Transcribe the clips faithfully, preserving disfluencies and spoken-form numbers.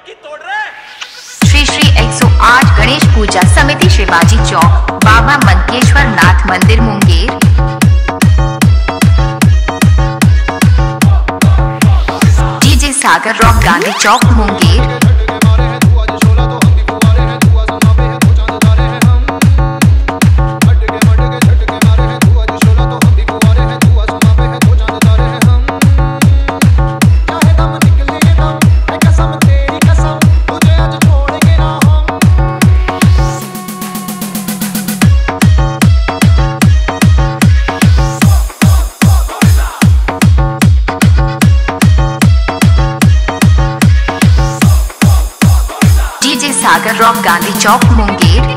चक्की तोड़ रहे। श्री श्री एक सौ आठ गणेश पूजा समिति शिवाजी चौक, बाबा मंकेश्वर नाथ मंदिर मुंगेर। डीजे सागर रॉक गांधी चौक मुंगेर। डीजे सागर रॉक गांधी चौक मुंगेर।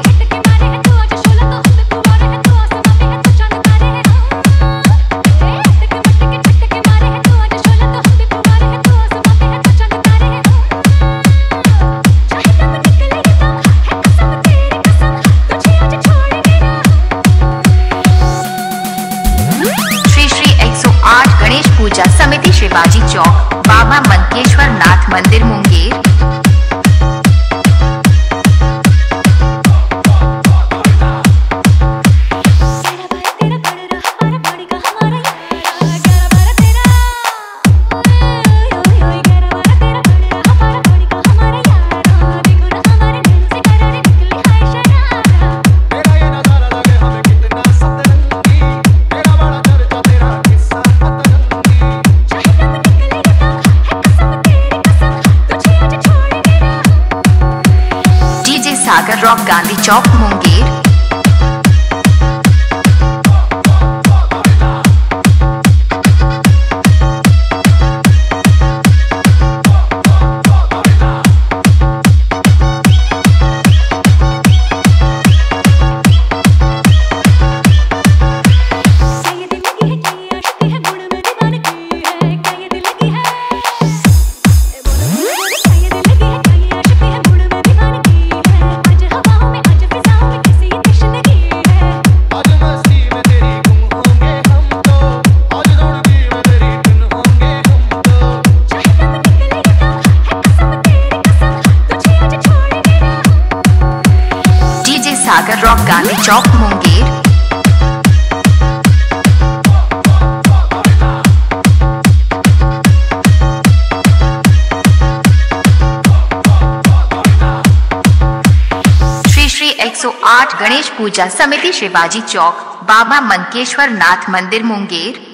श्री श्री एक सौ आठ गणेश पूजा समिति शिवाजी चौक, बाबा मंकेश्वर नाथ मंदिर मुंगेर। सागर रॉक गांधी चौक मुंगेर। सागर रॉक गांधी चौक मुंगेर। श्री श्री एक सौ आठ गणेश पूजा समिति शिवाजी चौक, बाबा मंकेश्वर नाथ मंदिर मुंगेर।